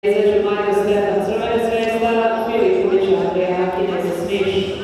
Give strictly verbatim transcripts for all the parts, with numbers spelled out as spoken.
Između Mario Stefan Crvena Zvezda, Filip Ulić, Andreja Kineza Smiš.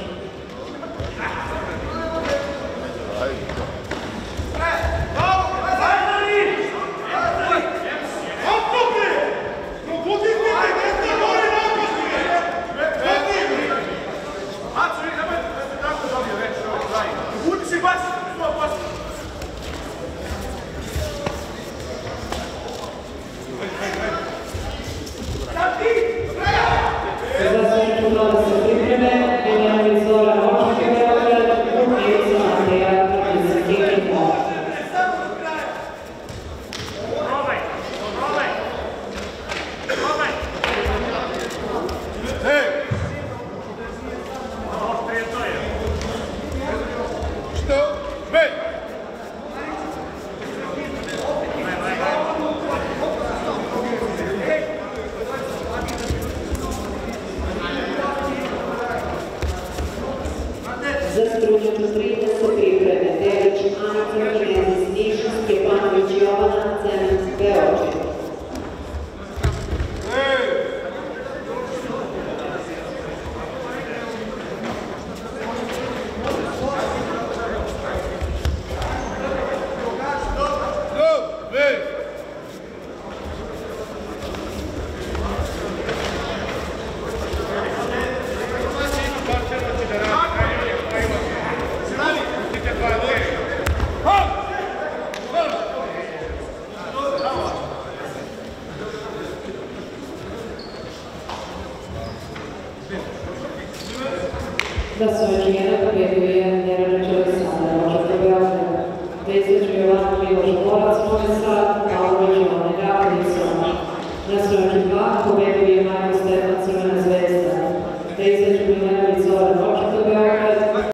Za stručnu trideset pripreme Delić, Ana Kineza Smiš, Stjepanović Jovana, Cement Beočin. Da su očigledno pobjedio je Neranić Aleksandar, Očak Beograda. Deslić Jovana Miloš Borac, Novi Sad, Pavlović Jovana Gavrica. Da su očigledno pobjedio je